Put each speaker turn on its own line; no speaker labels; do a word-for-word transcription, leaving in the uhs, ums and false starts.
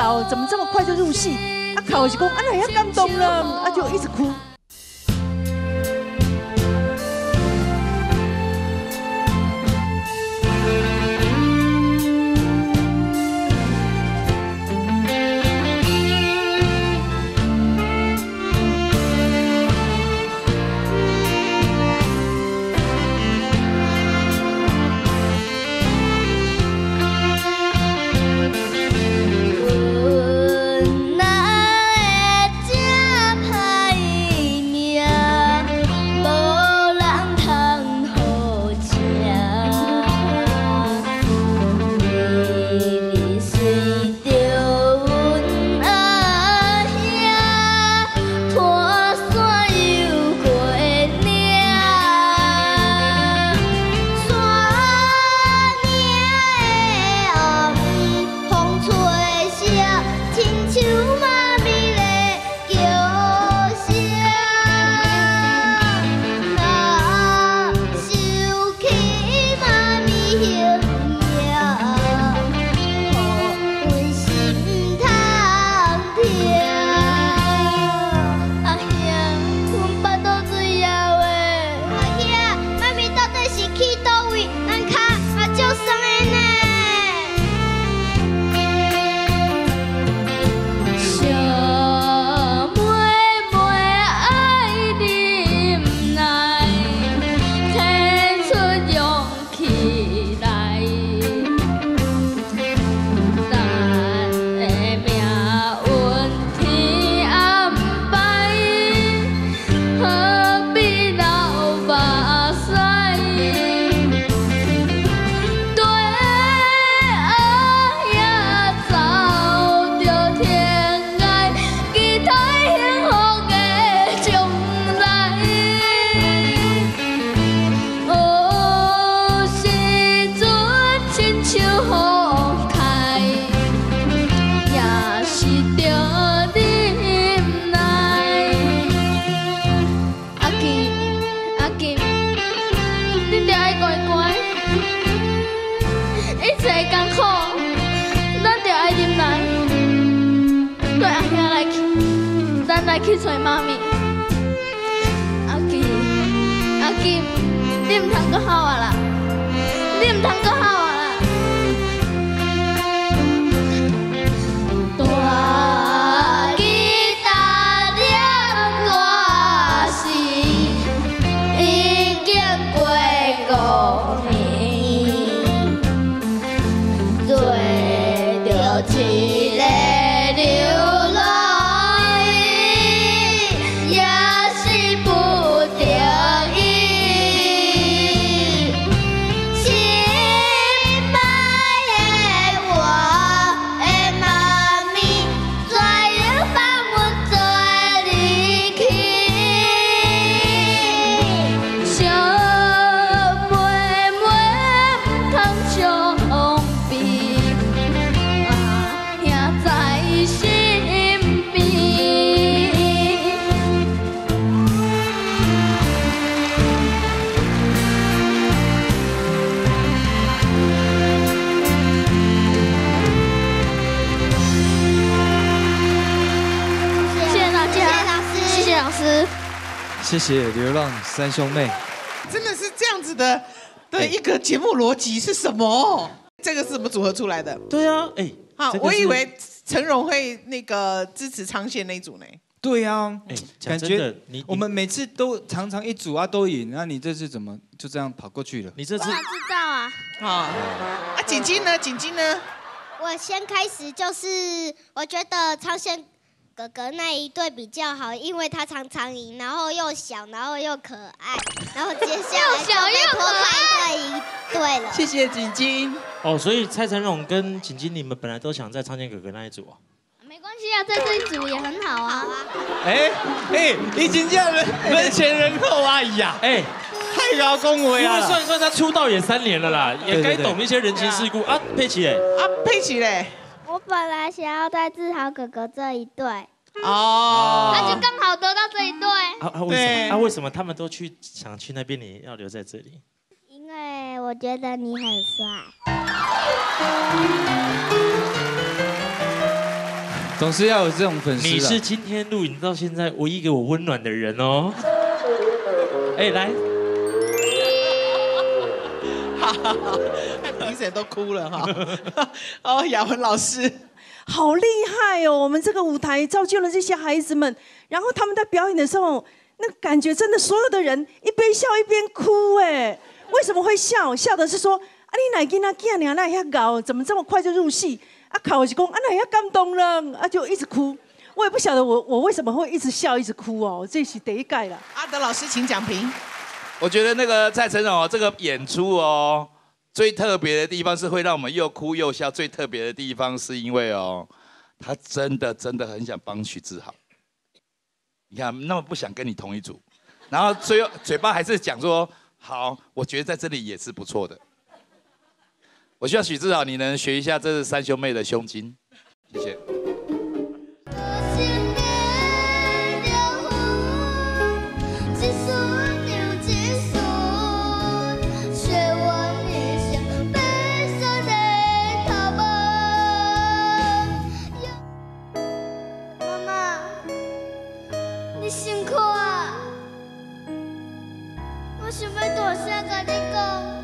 考怎么这么快就入戏？啊，考是讲啊，那要感动了，啊就一直哭。
来去找妈咪。阿金，阿金，你唔通搁好啊啦，你唔通搁好啊啦。大吉大利大喜，已经过五年，做着一个流。
谢谢流浪三兄妹，
真的是这样子的的一个节目逻辑是什么？这个是怎么组合出来的？
对啊，哎，
好，我以为陈荣会那个支持昌宪那一组呢。
对啊，
哎，
感觉我们每次都常常一组啊都赢，那你这次怎么就这样跑过去了？
你这次
我知道啊。
啊啊，锦金呢？锦金呢？
我先开始就是，我觉得昌宪。 哥哥那一对比较好，因为他常常赢，然后又小，然后又可爱，然后接下来
又小又可爱
这一对了。
谢谢锦金。
哦，所以蔡成荣跟锦金，你们本来都想在昌宪哥哥那一组啊？
没关系啊，在这一组也很好啊。
哎哎，已经这样人人前人后啊呀！
哎，
太高恭维
因为
了。
算一算，他出道也三年了啦，也该懂一些人情世故啊。佩奇哎，
啊佩奇嘞。
我本来想要在志豪哥哥这一队，
哦，
那就刚好得到这一队。
啊啊为什么？啊为什么他们都去想去那边，你要留在这里？
因为我觉得你很帅。
总是要有这种粉丝。
你是今天录影到现在唯一给我温暖的人哦。哎，来，
评审都哭了哈。哦，雅文老师，
好厉害哦！我们这个舞台造就了这些孩子们，然后他们在表演的时候，那个感觉真的，所有的人一边笑一边哭哎。为什么会笑？笑的是说，啊，你哪囡仔囝娘那遐高，怎么这么快就入戏？啊，考是讲啊，那遐感动了，啊，就一直哭。我也不晓得我我为什么会一直笑一直哭哦，这是第一届了。
阿德老师，请讲评。
我觉得那个蔡成荣这个演出哦，最特别的地方是会让我们又哭又笑。最特别的地方是因为哦，他真的真的很想帮许志豪。你看，那么不想跟你同一组，然后最后嘴巴还是讲说。好，我觉得在这里也是不错的。我希望许志豪你能学一下这是三兄妹的胸襟，谢谢。
妈妈，你辛苦啊！我想要大声跟你讲。